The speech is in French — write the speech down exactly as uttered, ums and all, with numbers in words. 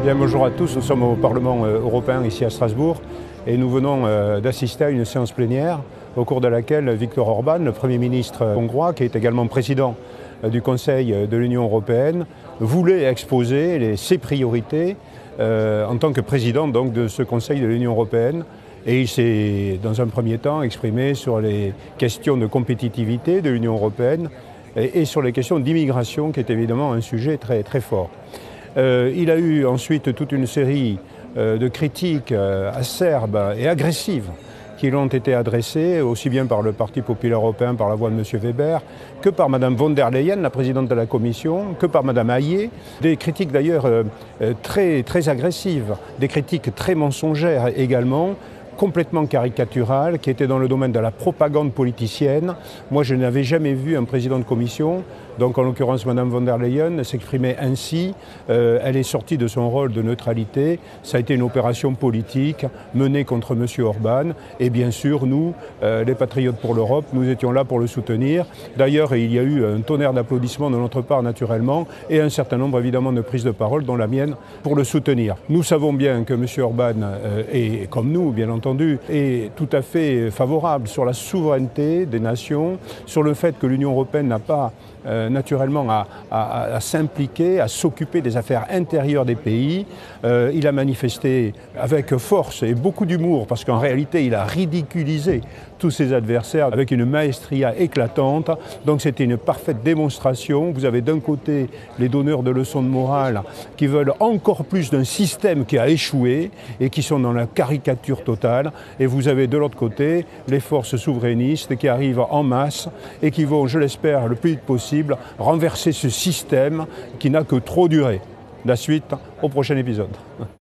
Bien, bonjour à tous, nous sommes au Parlement européen ici à Strasbourg et nous venons d'assister à une séance plénière au cours de laquelle Viktor Orban, le Premier ministre hongrois, qui est également président du Conseil de l'Union européenne, voulait exposer les, ses priorités euh, en tant que président donc, de ce Conseil de l'Union européenne. Et il s'est, dans un premier temps, exprimé sur les questions de compétitivité de l'Union européenne et, et sur les questions d'immigration, qui est évidemment un sujet très, très fort. Euh, il a eu ensuite toute une série euh, de critiques euh, acerbes et agressives qui l'ont été adressées, aussi bien par le Parti populaire européen, par la voix de M. Weber, que par Mme von der Leyen, la présidente de la Commission, que par Mme Hayet. Des critiques d'ailleurs euh, très, très agressives, des critiques très mensongères également, complètement caricaturale, qui était dans le domaine de la propagande politicienne. Moi, je n'avais jamais vu un président de commission, donc en l'occurrence Mme von der Leyen, s'exprimer ainsi. Euh, elle est sortie de son rôle de neutralité. Ça a été une opération politique menée contre M. Orban. Et bien sûr, nous, euh, les Patriotes pour l'Europe, nous étions là pour le soutenir. D'ailleurs, il y a eu un tonnerre d'applaudissements de notre part, naturellement, et un certain nombre, évidemment, de prises de parole, dont la mienne, pour le soutenir. Nous savons bien que M. Orban euh, est, comme nous, bien entendu, entendu, est tout à fait favorable sur la souveraineté des nations, sur le fait que l'Union européenne n'a pas euh, naturellement à, à, à s'impliquer, à s'occuper des affaires intérieures des pays. Euh, il a manifesté avec force et beaucoup d'humour, parce qu'en réalité il a ridiculisé tous ses adversaires avec une maestria éclatante. Donc c'était une parfaite démonstration. Vous avez d'un côté les donneurs de leçons de morale qui veulent encore plus d'un système qui a échoué et qui sont dans la caricature totale. Et vous avez de l'autre côté les forces souverainistes qui arrivent en masse et qui vont, je l'espère, le plus vite possible, renverser ce système qui n'a que trop duré. La suite au prochain épisode.